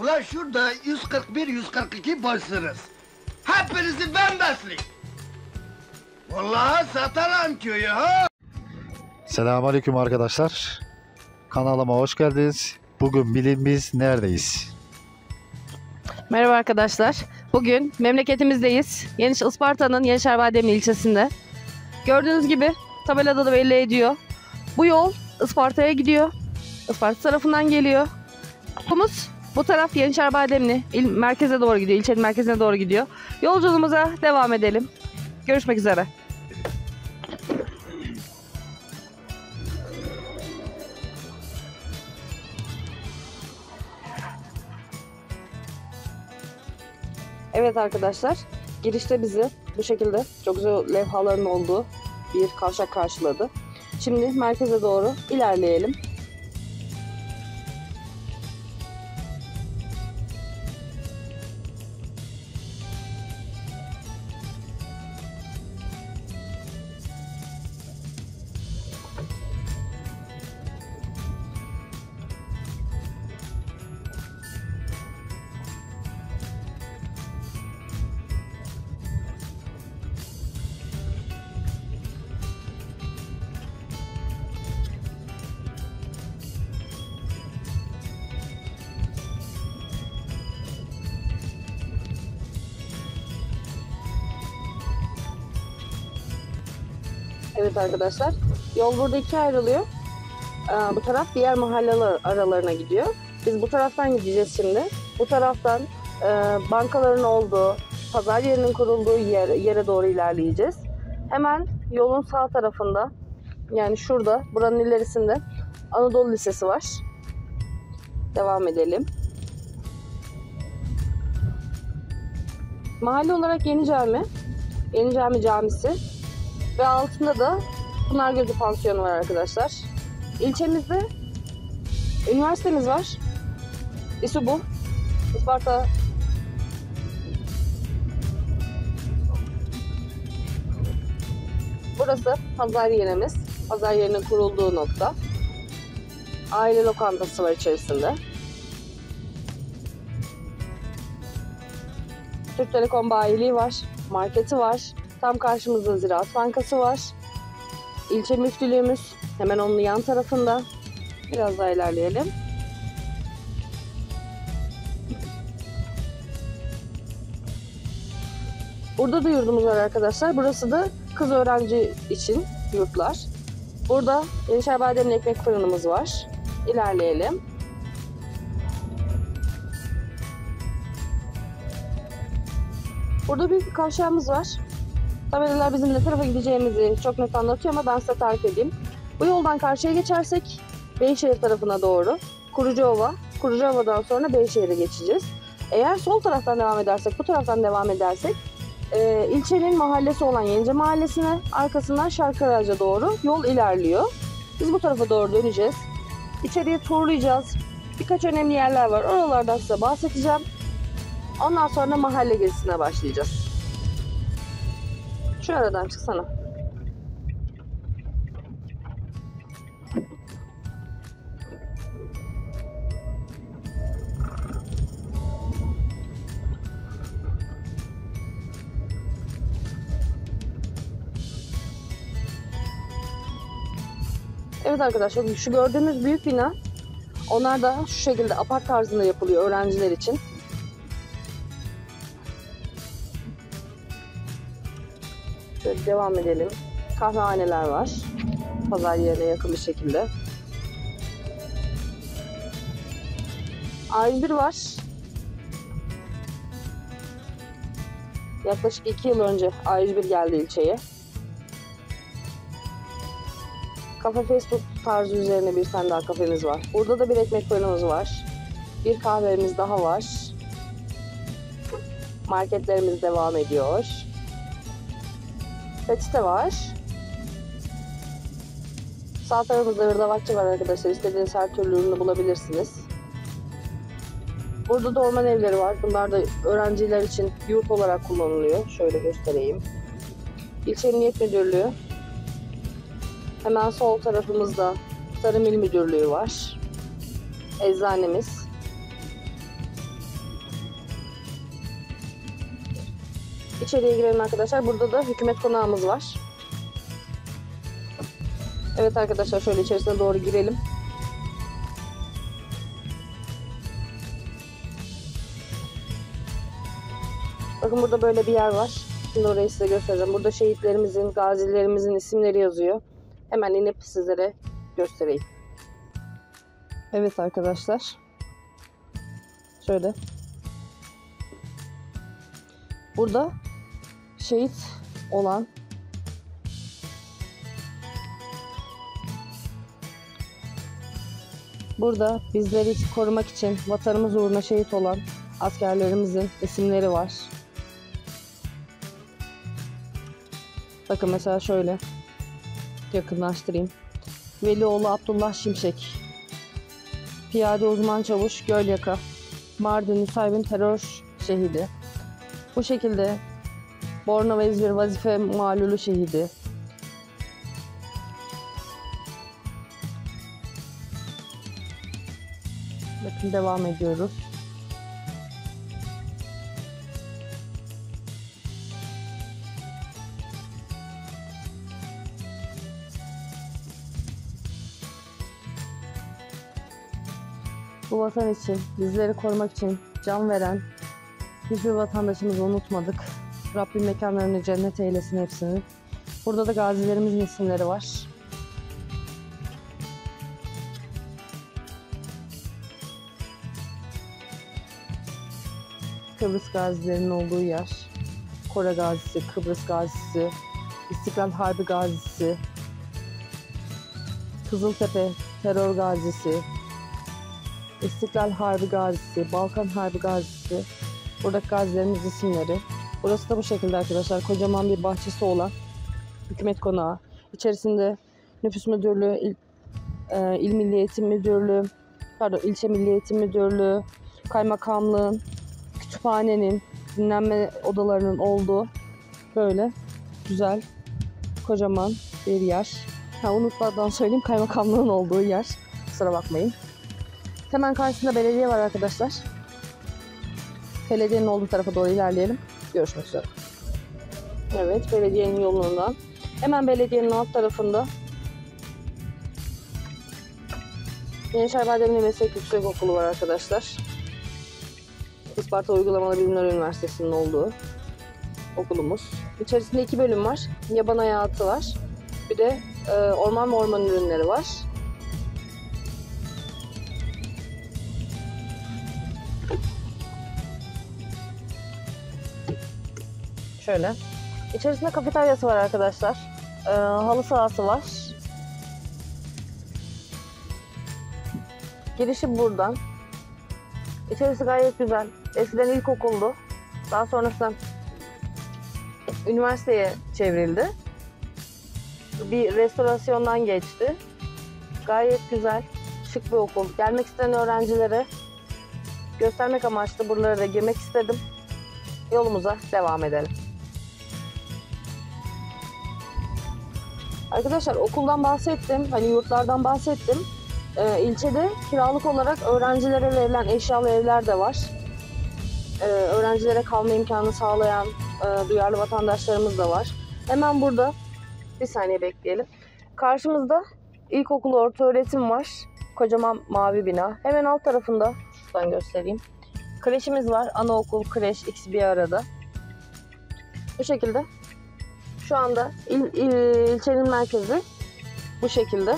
Ula şurada 141-142 boşsunuz. Hepinizi ben besleyeyim. Vallahi satarım köyü ha. Selamünaleyküm arkadaşlar. Kanalıma hoş geldiniz. Bugün biz neredeyiz? Merhaba arkadaşlar. Bugün memleketimizdeyiz. Isparta'nın Yenişehir-Bademli ilçesinde. Gördüğünüz gibi tabelada da belli ediyor. Bu yol Isparta'ya gidiyor. Isparta tarafından geliyor. Bu taraf Yenişehir-Bademli merkeze doğru gidiyor. İlçenin merkezine doğru gidiyor. Yolculuğumuza devam edelim. Görüşmek üzere. Evet arkadaşlar, girişte bizi bu şekilde çok güzel levhaların olduğu bir kavşak karşıladı. Şimdi merkeze doğru ilerleyelim. Evet arkadaşlar, yol burada ikiye ayrılıyor. Bu taraf diğer mahalleler aralarına gidiyor. Biz bu taraftan gideceğiz şimdi. Bu taraftan bankaların olduğu, pazar yerinin kurulduğu yere doğru ilerleyeceğiz. Hemen yolun sağ tarafında, yani şurada, buranın ilerisinde Anadolu Lisesi var. Devam edelim. Mahalle olarak Yeni Cami Camisi. Ve altında da Pınargözü Pansiyonu var arkadaşlar. İlçemizde üniversitemiz var. İSUBU, Isparta. Burası pazar yerimiz. Pazar yerinin kurulduğu nokta. Aile lokantası var içerisinde. Türk Telekom bayiliği var. Marketi var. Tam karşımızda Ziraat Bankası var. İlçe müftülüğümüz hemen onun yan tarafında. Biraz daha ilerleyelim. Burada da yurdumuz var arkadaşlar. Burası da kız öğrenci için yurtlar. Burada Yenişehir-Bademli ekmek fırınımız var. İlerleyelim. Burada bir kavşağımız var. Tabelalar bizim ne tarafa gideceğimizi çok net anlatıyor ama ben size tarif edeyim. Bu yoldan karşıya geçersek Beyşehir tarafına doğru Kurucuova, Kurucuova'dan sonra Beyşehir'e geçeceğiz. Eğer sol taraftan devam edersek, bu taraftan devam edersek ilçenin mahallesi olan Yenice Mahallesi'ne, arkasından Şarkırac'a doğru yol ilerliyor. Biz bu tarafa doğru döneceğiz. İçeriye turlayacağız. Birkaç önemli yerler var. Oralardan size bahsedeceğim. Ondan sonra mahalle gezisine başlayacağız. Şu aradan çıksana. Evet arkadaşlar, şu gördüğünüz büyük bina, onlar da şu şekilde apart tarzında yapılıyor öğrenciler için. Şöyle devam edelim. Kahvehaneler var. Pazar yerine yakın bir şekilde. A101 var. Yaklaşık 2 yıl önce A101 geldi ilçeye. Kafe Facebook tarzı üzerine bir tane daha kafemiz var. Burada da bir ekmek fırınımız var. Bir kahvemiz daha var. Marketlerimiz devam ediyor. Peçete var. Sağ tarafımızda hırdavatçı var arkadaşlar. İstediğiniz her türlü ürünü bulabilirsiniz. Burada da orman evleri var. Bunlar da öğrenciler için yurt olarak kullanılıyor. Şöyle göstereyim. İlçe Emniyet Müdürlüğü. Hemen sol tarafımızda Tarım İl Müdürlüğü var. Eczanemiz. içeriye girelim arkadaşlar. Burada da hükümet konağımız var. Evet arkadaşlar, şöyle içerisine doğru girelim. Bakın burada böyle bir yer var. Şimdi orayı size göstereceğim. Burada şehitlerimizin, gazilerimizin isimleri yazıyor. Hemen inip sizlere göstereyim. Evet arkadaşlar. Şöyle. Burada şehit olan burada bizleri korumak için vatanımız uğruna şehit olan askerlerimizin isimleri var. Bakın mesela şöyle yakınlaştırayım. Velioğlu Abdullah Şimşek, Piyade Uzman Çavuş Gölyaka, Mardin Nusaybin terör şehidi. Bu şekilde Bornova İzmir Vazife Malulu şehidi. Bakın devam ediyoruz. Bu vatan için, bizleri korumak için can veren hiçbir vatandaşımızı unutmadık. Rabbim mekanlarını cennet eylesin hepsini. Burada da gazilerimizin isimleri var. Kıbrıs gazilerinin olduğu yer. Kore gazisi, Kıbrıs gazisi, İstiklal Harbi gazisi, Kızıltepe terör gazisi, İstiklal Harbi gazisi, Balkan Harbi gazisi. Buradaki gazilerimiz isimleri. Burası da bu şekilde arkadaşlar. Kocaman bir bahçesi olan hükümet konağı. İçerisinde nüfus müdürlüğü, il milli eğitim müdürlüğü, ilçe milli eğitim müdürlüğü, kaymakamlığın, kütüphanenin, dinlenme odalarının olduğu böyle güzel, kocaman bir yer. Unutmadan söyleyeyim, kaymakamlığın olduğu yer. Kusura bakmayın. Hemen karşısında belediye var arkadaşlar. Belediyenin olduğu tarafa doğru ilerleyelim. Görüşmek üzere. Evet, belediyenin yolundan. Hemen belediyenin alt tarafında Gençler Bademli Meslek Yüksekokulu var arkadaşlar. Isparta Uygulamalı Bilimler Üniversitesi'nin olduğu okulumuz. İçerisinde 2 bölüm var. Yaban hayatı var. Bir de orman ve orman ürünleri var. Şöyle. İçerisinde kafeteryası var arkadaşlar. Halı sahası var. Girişi buradan. İçerisi gayet güzel. Eskiden ilkokuldu. Daha sonrasında üniversiteye çevrildi. Bir restorasyondan geçti. Gayet güzel, şık bir okul. Gelmek isteyen öğrencilere göstermek amaçlı buralara da girmek istedim. Yolumuza devam edelim. Arkadaşlar okuldan bahsettim, hani yurtlardan bahsettim. İlçede kiralık olarak öğrencilere verilen eşyalı evler de var. Öğrencilere kalma imkanı sağlayan duyarlı vatandaşlarımız da var. Hemen burada, bir saniye bekleyelim. Karşımızda ilkokul, ortaöğretim var. Kocaman mavi bina. Hemen alt tarafında, şuradan göstereyim. Kreşimiz var. Anaokul, kreş, ikisi bir arada. Bu şekilde. Şu anda ilçenin merkezi bu şekilde.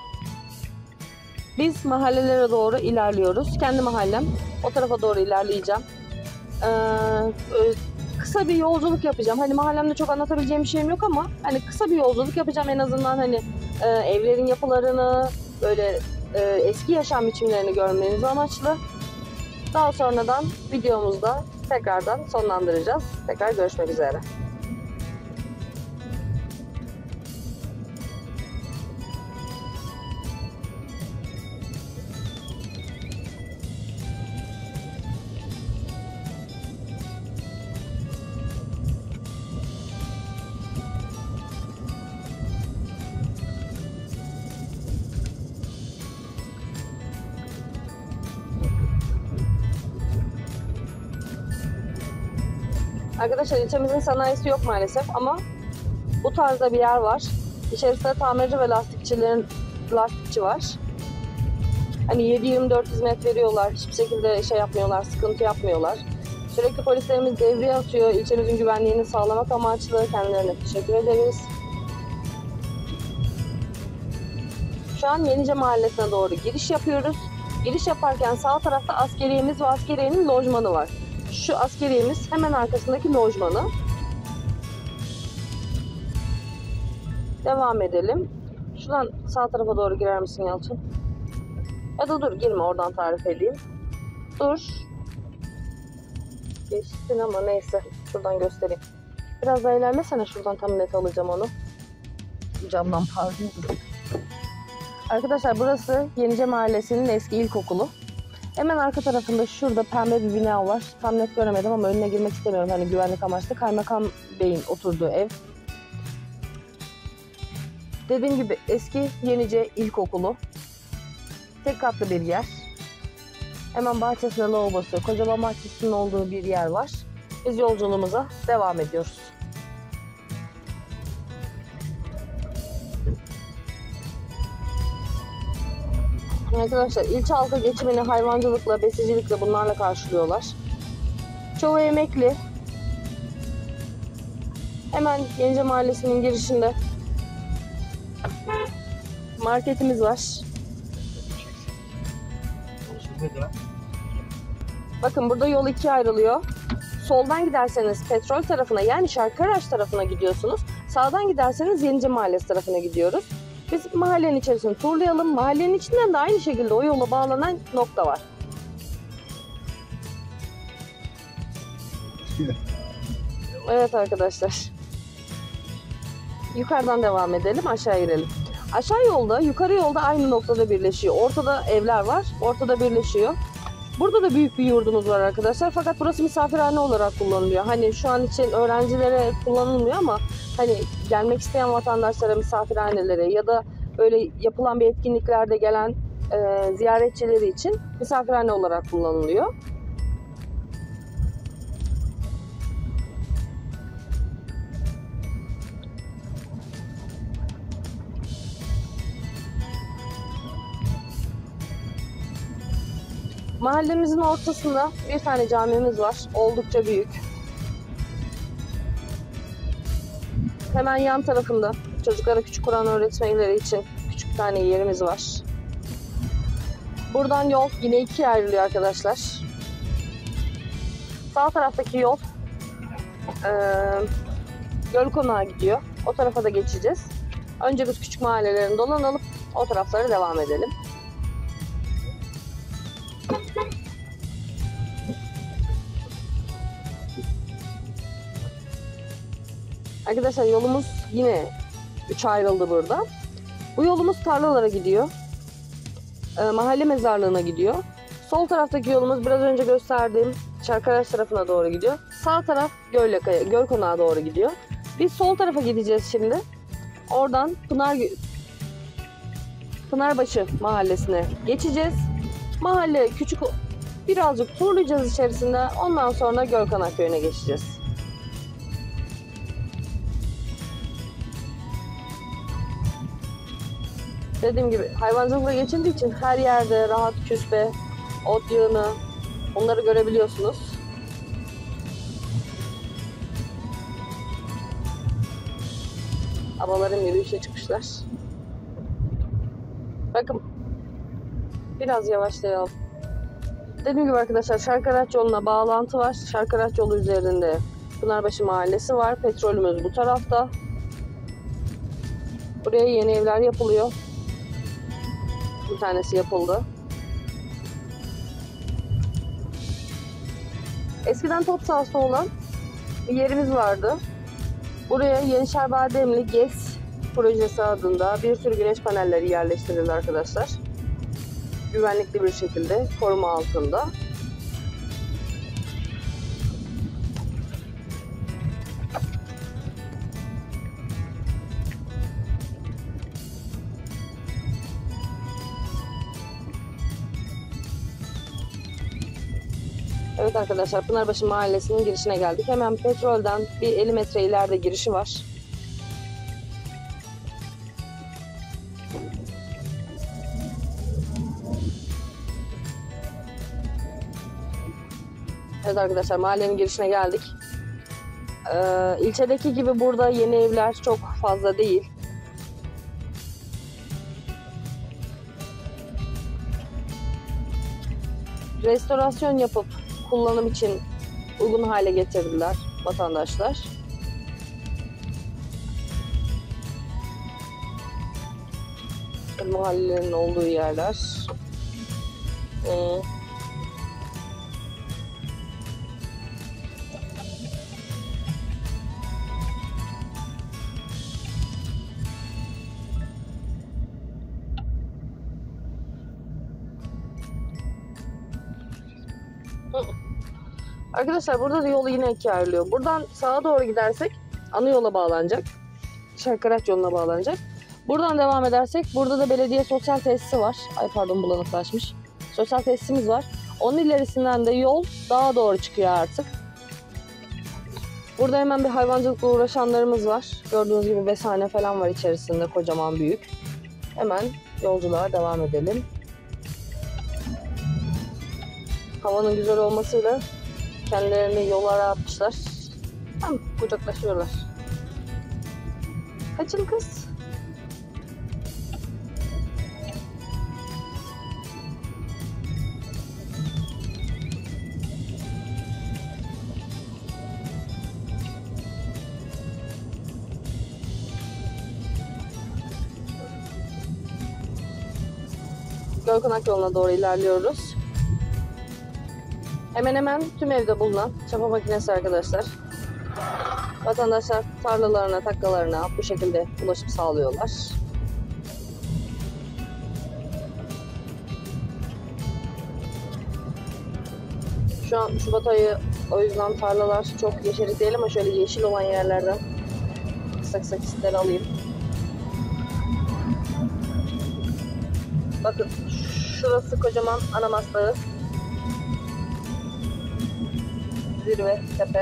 Biz mahallelere doğru ilerliyoruz. Kendi mahallem. O tarafa doğru ilerleyeceğim. Kısa bir yolculuk yapacağım. Hani mahallemde çok anlatabileceğim bir şeyim yok ama hani kısa bir yolculuk yapacağım en azından, hani evlerin yapılarını, böyle eski yaşam biçimlerini görmeniz amaçlı. Daha sonradan videomuzda tekrardan sonlandıracağız. Tekrar görüşmek üzere. Arkadaşlar ilçemizin sanayisi yok maalesef ama bu tarzda bir yer var. İçerisinde tamirci ve lastikçi var. Hani 7-24 hizmet veriyorlar. Hiçbir şekilde şey yapmıyorlar, sıkıntı yapmıyorlar. Sürekli polislerimiz devreye atıyor. İlçemizin güvenliğini sağlamak amaçlı. Kendilerine teşekkür ederiz. Şu an Yenice Mahallesi'ne doğru giriş yapıyoruz. Giriş yaparken sağ tarafta askeriyemiz ve askeriyenin lojmanı var. Şu askeriyemiz hemen arkasındaki lojmanı. Devam edelim. Şuradan sağ tarafa doğru girer misin Yalçın? Ya da dur girme, oradan tarif edeyim. Dur. Geçtin ama neyse. Şuradan göstereyim. Biraz daha ilerlesene, şuradan tam net alacağım onu. Camdan pardon. Arkadaşlar burası Yenice Mahallesi'nin eski ilkokulu. Hemen arka tarafında şurada pembe bir bina var. Tam net göremedim ama önüne girmek istemiyorum. Hani güvenlik amaçlı. Kaymakam Bey'in oturduğu ev. Dediğim gibi eski Yenice İlkokulu. Tek katlı bir yer. Hemen bahçesinde lavabosu, kocaman bahçesinin olduğu bir yer var. Biz yolculuğumuza devam ediyoruz. Arkadaşlar ilçe halkı geçimini hayvancılıkla, besicilikle bunlarla karşılıyorlar. Çoğu emekli. Hemen Yenice Mahallesi'nin girişinde marketimiz var. Bakın burada yol ikiye ayrılıyor. Soldan giderseniz petrol tarafına, yani Şarkıraş tarafına gidiyorsunuz. Sağdan giderseniz Yenice Mahallesi tarafına gidiyoruz. Biz mahallenin içerisini turlayalım. Mahallenin içinden de aynı şekilde o yola bağlanan nokta var. Evet arkadaşlar. Yukarıdan devam edelim, aşağı girelim. Aşağı yolda, yukarı yolda aynı noktada birleşiyor. Ortada evler var, ortada birleşiyor. Burada da büyük bir yurdumuz var arkadaşlar. Fakat burası misafirhane olarak kullanılıyor. Hani şu an için öğrencilere kullanılmıyor ama hani gelmek isteyen vatandaşlara, misafirhanelere ya da böyle yapılan bir etkinliklerde gelen ziyaretçileri için misafirhane olarak kullanılıyor. Mahallemizin ortasında bir tane camimiz var. Oldukça büyük. Hemen yan tarafında çocuklara küçük Kur'an öğretmenleri için küçük bir tane yerimiz var. Buradan yol yine ikiye ayrılıyor arkadaşlar. Sağ taraftaki yol Gölkonak'a gidiyor. O tarafa da geçeceğiz. Önce biz küçük mahallelerini dolanalım. O taraflara devam edelim. Arkadaşlar yolumuz yine 3'e ayrıldı burada. Bu yolumuz tarlalara gidiyor. Mahalle mezarlığına gidiyor. Sol taraftaki yolumuz biraz önce gösterdiğim Şarkıraş tarafına doğru gidiyor. Sağ taraf Gölkonak'a doğru gidiyor. Biz sol tarafa gideceğiz şimdi. Oradan Pınarbaşı mahallesine geçeceğiz. Mahalle küçük, birazcık turlayacağız içerisinde. Ondan sonra Gölkonak köyüne geçeceğiz. Dediğim gibi hayvancılıkla geçildiği için her yerde rahat küspe, ot yığını, onları görebiliyorsunuz. Abalarım yürüyüşe çıkmışlar. Bakın. Biraz yavaşlayalım. Dediğim gibi arkadaşlar Şarkıraş yoluna bağlantı var. Şarkıraş yolu üzerinde Pınarbaşı Mahallesi var. Petrolümüz bu tarafta. Buraya yeni evler yapılıyor. Bir tanesi yapıldı. Eskiden top sahası olan bir yerimiz vardı. Buraya Yenişehir Bademli GES projesi adında bir sürü güneş panelleri yerleştirildi arkadaşlar. Güvenlikli bir şekilde koruma altında. Evet arkadaşlar, Pınarbaşı Mahallesi'nin girişine geldik. Hemen petrolden bir 50 metre ileride girişi var. Evet arkadaşlar, mahallenin girişine geldik. İlçedeki gibi burada yeni evler çok fazla değil. Restorasyon yapıp kullanım için uygun hale getirdiler vatandaşlar. Mahallelerin olduğu yerler. Arkadaşlar burada da yolu yine ikiye ayrılıyor. Buradan sağa doğru gidersek ana yola bağlanacak. Şarkıraç yoluna bağlanacak. Buradan devam edersek burada da belediye sosyal tesisi var. Ay pardon, bulanıklaşmış. Sosyal tesisimiz var. Onun ilerisinden de yol dağa doğru çıkıyor artık. Burada hemen bir hayvancılıkla uğraşanlarımız var. Gördüğünüz gibi besane falan var içerisinde, kocaman büyük. Hemen yolculuğa devam edelim. Havanın güzel olmasıyla kendilerini yollara atmışlar. Tam kucaklaşıyorlar. Kaçın kız. Gölkonak yoluna doğru ilerliyoruz. Hemen hemen tüm evde bulunan çapa makinesi arkadaşlar. Vatandaşlar tarlalarına, takkalarına bu şekilde ulaşım sağlıyorlar. Şu an Şubat ayı, o yüzden tarlalar çok yeşerlik değil ama şöyle yeşil olan yerlerden kısa kısa kesitleri alayım. Bakın şurası kocaman Anamas Dağı. Zirve, tepe.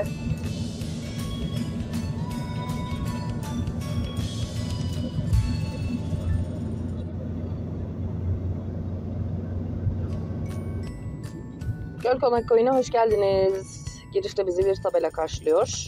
Gölkonak Köyü'ne hoş geldiniz. Girişte bizi bir tabela karşılıyor.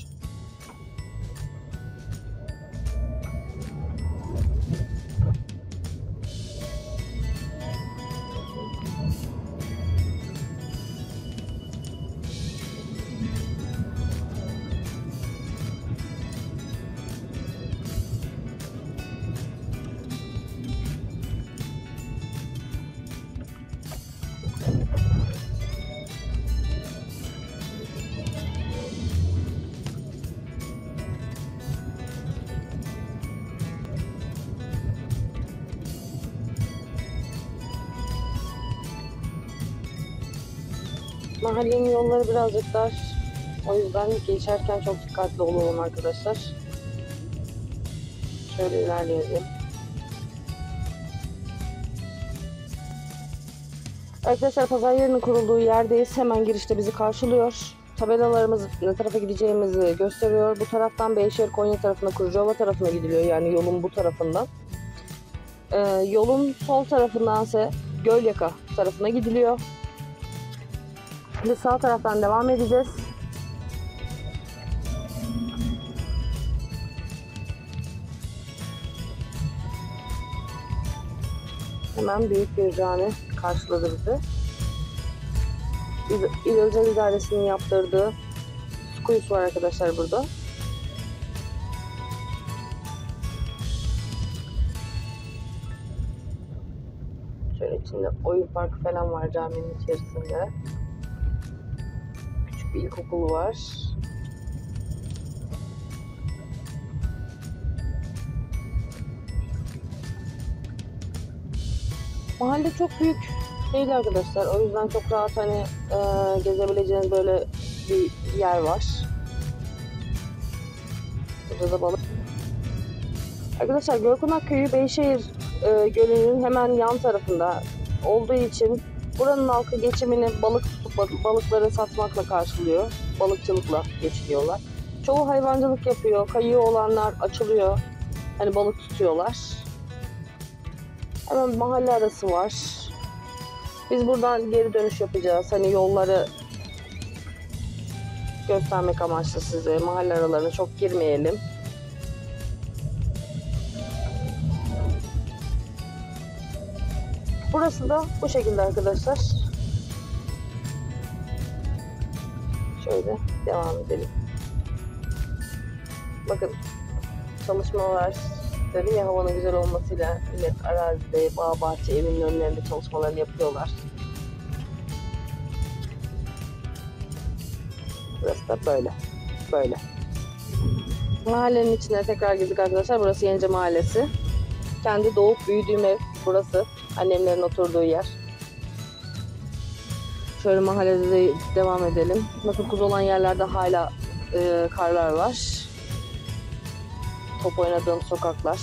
Mahallenin yolları birazcık dar. O yüzden geçerken çok dikkatli olalım arkadaşlar. Şöyle ilerleyelim. Arkadaşlar pazar yerinin kurulduğu yerdeyiz. Hemen girişte bizi karşılıyor. Tabelalarımız ne tarafa gideceğimizi gösteriyor. Bu taraftan Beyşehir Konya tarafına, Kurucuova tarafına gidiliyor. Yani yolun bu tarafından. Yolun sol tarafındansa Gölyaka tarafına gidiliyor. Şimdi sağ taraftan devam edeceğiz. Hemen büyük bir cami karşıladı bizi. İl Özel İdaresi'nin yaptırdığı su kuyusu var arkadaşlar burada. Şöyle içinde oyun parkı falan var caminin içerisinde. Küçük bir ilkokulu var. Mahalle çok büyük değil arkadaşlar. O yüzden çok rahat gezebileceğiniz böyle bir yer var. Burada da balık. Arkadaşlar Gölkonak Köyü Beyşehir Gölü'nün hemen yan tarafında olduğu için Buranın halkı geçimini balık tutup balıkları satmakla karşılıyor. Balıkçılıkla geçiniyorlar. Çoğu hayvancılık yapıyor. Kayığı olanlar açılıyor. Hani balık tutuyorlar. Hemen mahalle arası var. Biz buradan geri dönüş yapacağız. Hani yolları göstermek amaçlı size. Mahalle aralarına çok girmeyelim. Burası da bu şekilde arkadaşlar. Şöyle devam edelim. Bakın çalışmalar, dedim ya, havanın güzel olmasıyla millet arazide, bağ bahçe, evinin önlerinde çalışmalarını yapıyorlar. Burası da böyle. Böyle. Mahallenin içine tekrar girdik arkadaşlar. Burası Yenice Mahallesi. Kendi doğup büyüdüğüm ev burası. Annemlerin oturduğu yer. Şöyle mahallede de devam edelim. Bakın kuz olan yerlerde hala karlar var. Top oynadığım sokaklar.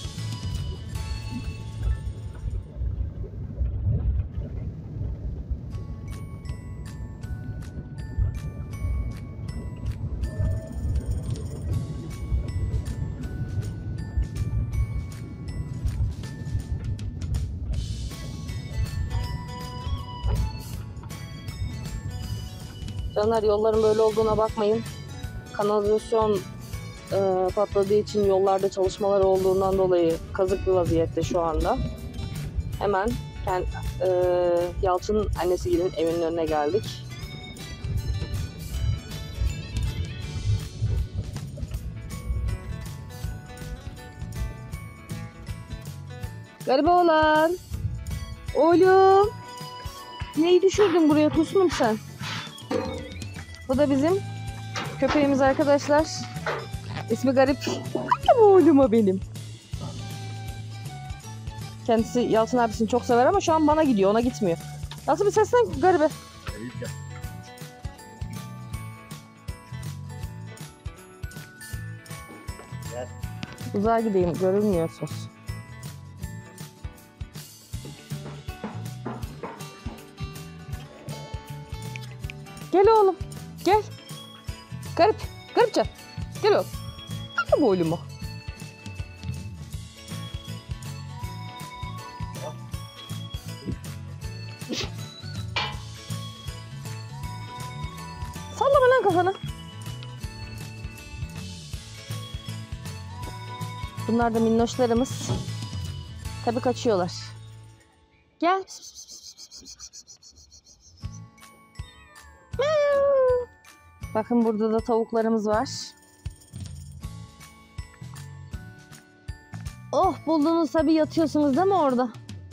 Canlar, yolların böyle olduğuna bakmayın. Kanalizasyon patladığı için yollarda çalışmalar olduğundan dolayı kazık bir vaziyette şu anda. Hemen Yalçın'ın annesinin evinin önüne geldik. Garip oğlan. Oğlum. Neyi düşürdün buraya Tosunum sen? Bu da bizim köpeğimiz arkadaşlar. İsmi Garip. Ama oğluma benim. Kendisi Yalçın abisini çok sever ama şu an bana gidiyor, ona gitmiyor. Nasıl bir seslen Garip'e? Uzağa gideyim, görünmüyorsunuz. Gel oğlum, gel. Garip, Garipcan. Gel oğlum. Hadi bu oğlumu. Sallama lan kafanı. Bunlar da minnoşlarımız. Tabii kaçıyorlar. Gel. Bakın burada da tavuklarımız var. Oh, buldunuz tabii, yatıyorsunuz değil mi orada?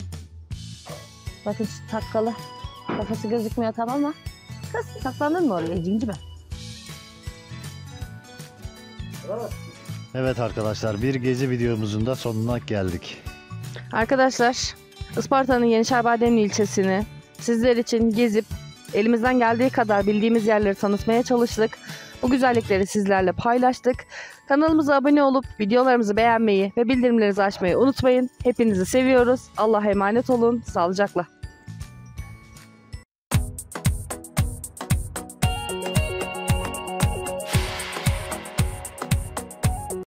Bakın şu takkalı. Kafası gözükmüyor tamam mı? Kız saklandın mı oraya cinci be? Evet arkadaşlar, bir gezi videomuzun da sonuna geldik. Arkadaşlar, Isparta'nın Yeniçerbademli ilçesini sizler için gezip elimizden geldiği kadar bildiğimiz yerleri tanıtmaya çalıştık. Bu güzellikleri sizlerle paylaştık. Kanalımıza abone olup videolarımızı beğenmeyi ve bildirimlerinizi açmayı unutmayın. Hepinizi seviyoruz. Allah'a emanet olun. Sağlıcakla.